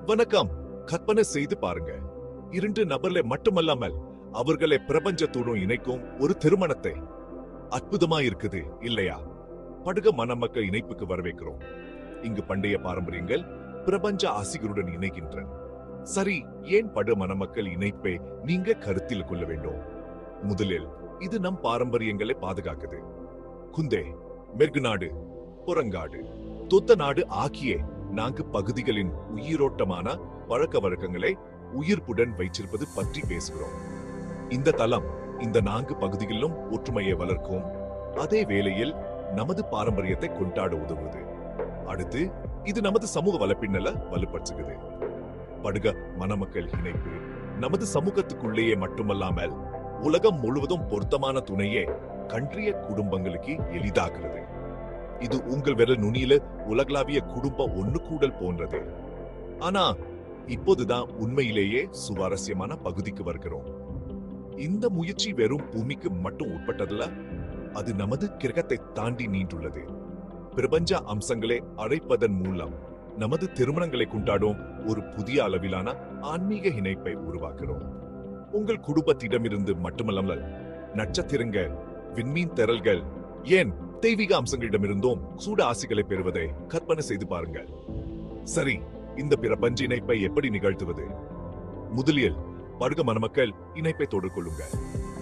வணக்கம். கற்பனை செய்து பாருங்க, இரண்டு நபர்களை மட்டுமல்லாமல் அவர்களை பிரபஞ்சத்துடன் இணைக்கும் ஒரு திருமணத்தை. அற்புதமா இருக்குது இல்லையா? படுக மணமக்கள் இணைப்புக்கு வரவேற்கிறோம். இங்கு பண்டைய பாரம்பரியங்கள் பிரபஞ்ச ஆசிகளுடன் இணைகின்றன. சரி, ஏன் படு மணமக்கள் இணைப்பை நீங்க கருத்தில் கொள்ள வேண்டும்? முதலில் இது நம் பாரம்பரியங்களை பாதுகாக்குது. குந்தே, மெர்கு நாடு, புறங்காடு, தொத்த நாடு ஆகிய 4 பகுதிகளின் உயிரோட்டமான பழக்க வழக்கங்களை உயிர்ப்புடன் வைச்சிருப்பது பற்றி பேசுகிறோம். இந்த தளம் இந்த 4 பகுதிகளிலும் ஒற்றுமையை வளர்க்கும், அதே வேளையில் நமது பாரம்பரியத்தை கொண்டாட உதவுது. அடுத்து இது நமது சமூக வளப்பின்னல வலுப்படுத்துகிறது. படுக மணமக்கள் இணைப்பு நமது சமூகத்துக்குள்ளேயே மட்டுமல்லாமல் உலகம் முழுவதும் பொருத்தமான துணையே கன்றிய குடும்பங்களுக்கு எளிதாக்குறது. இது உங்கள் விரல் நுனியில உலகளாவிய குடும்ப ஒண்ணு கூடல் போன்றது. ஆனா இப்போதுதான் உண்மையிலேயே சுவாரஸ்யமான பகுதிக்கு வருகிறோம். இந்த முயற்சி வெறும் பூமிக்கு மட்டும் உட்பட்டதல்ல, அது நமது கிரகத்தை தாண்டி நீண்டுள்ளது. பிரபஞ்ச அம்சங்களை அழைப்பதன் மூலம் நமது திருமணங்களை கொண்டாடும் ஒரு புதிய அளவிலான ஆன்மீக இணைப்பை உருவாக்குறோம். உங்கள் குடும்பத்திடமிருந்து மட்டுமல்லாமல் நட்சத்திரங்கள், விண்மீன் திரள்கள், ஏன் தெய்வீக அம்சங்களிடமிருந்தும் சூட ஆசிகளை பெறுவதை கற்பனை செய்து பாருங்கள். சரி, இந்த பிரபஞ்ச இணைப்பை எப்படி நிகழ்த்துவது? முதலில் படுக மணமக்கள் இணைப்பை தொடர்பு கொள்ளுங்கள்.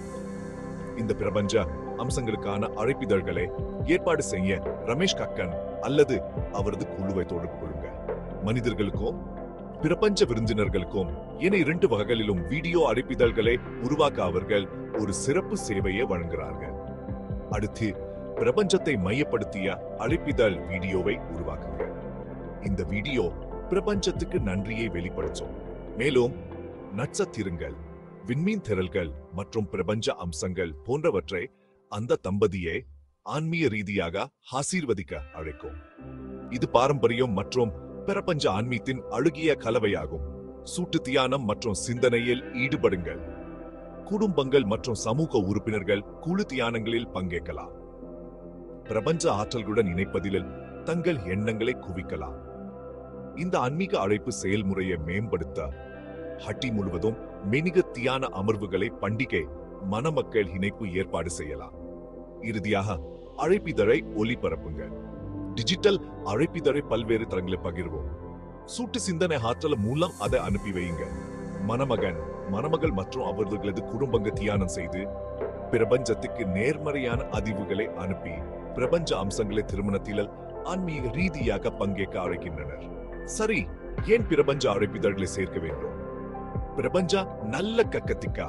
இந்த பிரபஞ்ச அம்சங்களுக்கான அழைப்பிதழ்களை ஏற்பாடு செய்ய ரமேஷ் கக்கன் அல்லது அவரது குழுவை தொடர்பு கொள்ளுங்கள். மனிதர்களுக்கும் பிரபஞ்ச விருந்தினர்களுக்கும் என 2 வகைகளிலும் வீடியோ அழைப்பிதழ்களை உருவாக்க அவர்கள் ஒரு சிறப்பு சேவையை வழங்குகிறார்கள். அடுத்து பிரபஞ்சத்தை மையப்படுத்திய அழைப்பிதழ் வீடியோவை உருவாக்குங்க. இந்த வீடியோ பிரபஞ்சத்துக்கு நன்றியை வெளிப்படுத்தும். மேலும் நட்சத்திரங்கள், விண்மீன் திரள்கள் மற்றும் பிரபஞ்ச அம்சங்கள் போன்றவற்றை அந்த தம்பதியை ஆன்மீக ரீதியாக ஆசீர்வதிக்க அழைக்கும். இது பாரம்பரியம் மற்றும் பிரபஞ்ச ஆன்மீகத்தின் அழுகிய கலவையாகும். சூட்டு தியானம் மற்றும் சிந்தனையில் ஈடுபடுங்கள். குடும்பங்கள் மற்றும் சமூக உறுப்பினர்கள் குழு தியானங்களில் பங்கேற்கலாம். பிரபஞ்ச ஆற்றல்களுடன் இணைப்பதில் தங்கள் எண்ணங்களை குவிக்கலாம். இந்த ஆன்மீக அழைப்பு செயல்முறையை மேம்படுத்த ஹட்டி முழுவதும் மெனிக தியான அமர்வுகளை பண்டிகை மணமக்கள் இணைப்பு ஏற்பாடு செய்யலாம். இறுதியாக அழைப்பிதழை ஒளிபரப்புங்க. டிஜிட்டல் அழைப்பிதழை பல்வேறு தளங்களில் பகிர்வோம். சூட்டு சிந்தனை ஆற்றல் மூலம் அதை அனுப்பி வையுங்க. மணமகன், மணமகள் மற்றும் அவர்களது குடும்பங்க தியானம் செய்து பிரபஞ்சத்துக்கு நேர்மறையான அதிர்வுகளை அனுப்பி பிரபஞ்ச அம்சங்களை திருமணத்தில் ஆன்மீக ரீதியாக பங்கேற்க அழைக்கின்றனர். சரி, ஏன் பிரபஞ்ச அழைப்பிதழ்களை சேர்க்க வேண்டும்? பிரபஞ்ச நல்ல கக்கத்திக்கா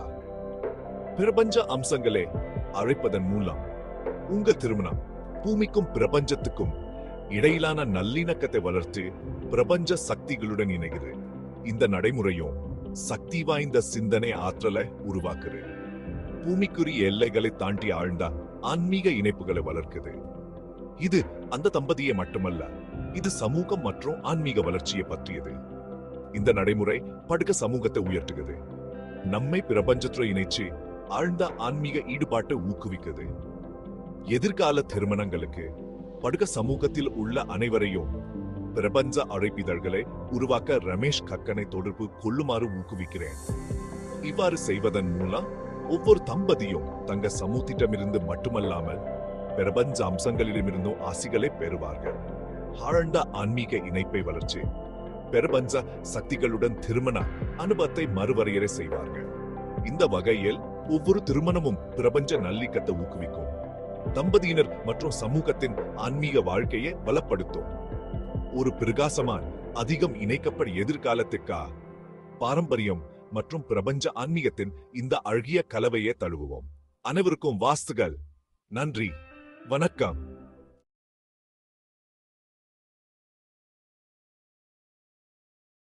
பிரபஞ்ச அம்சங்களை அழைப்பதன் மூலம் உங்கள் திருமணம் பூமிக்கும் பிரபஞ்சத்துக்கும் இடையிலான நல்லிணக்கத்தை வளர்த்து பிரபஞ்ச சக்திகளுடன் இணைகிறது. இந்த நடைமுறையும் சக்தி வாய்ந்த சிந்தனை ஆற்றலை உருவாக்குது. பூமிக்குரிய எல்லைகளை தாண்டி ஆழ்ந்த ஆன்மீக இணைப்புகளை வளர்க்குது. இது அந்த தம்பதியை மட்டுமல்ல, இது சமூகம் மற்றும் ஆன்மீக வளர்ச்சியை பற்றியது. இந்த நடைமுறை படுக சமூகத்தை உயர்த்துகிறது, நம்மை பிரபஞ்சத்துடன் இணைச்சு ஆழ்ந்த ஆன்மீக ஈடுபாட்டை ஊக்குவிக்குது. எதிர்கால திருமணங்களுக்கு படுக சமூகத்தில் உள்ள அனைவரையும் பிரபஞ்ச அழைப்பிதழ்களை உருவாக்க ரமேஷ் கக்கனை தொடர்பு கொள்ளுமாறு ஊக்குவிக்கிறேன். இவ்வாறு செய்வதன் மூலம் ஒவ்வொரு தம்பதியும் தங்க சமூகத்திடமிருந்து மட்டுமல்லாமல் பிரபஞ்ச அம்சங்களிடமிருந்தும் ஆசிகளை பெறுவார்கள். ஆழ்ந்த ஆன்மீக இணைப்பை வளர்ச்சி பிரபஞ்ச சக்திகளுடன் திருமண அனுபவத்தை மறுவரையறை செய்வார்கள். இந்த வகையில் ஒவ்வொரு திருமணமும் பிரபஞ்ச நல்லிணக்கத்தை ஊக்குவிக்கும், தம்பதியினர் மற்றும் சமூகத்தின் ஆன்மீக வாழ்க்கையை பலப்படுத்தும். ஒரு பிரகாசமான அதிகம் இணைக்கப்பட்ட எதிர்காலத்துக்கா பாரம்பரியம் மற்றும் பிரபஞ்ச ஆன்மீகத்தின் இந்த அழகிய கலவையை தழுவுவோம். அனைவருக்கும் வாஸ்துகள். நன்றி, வணக்கம்.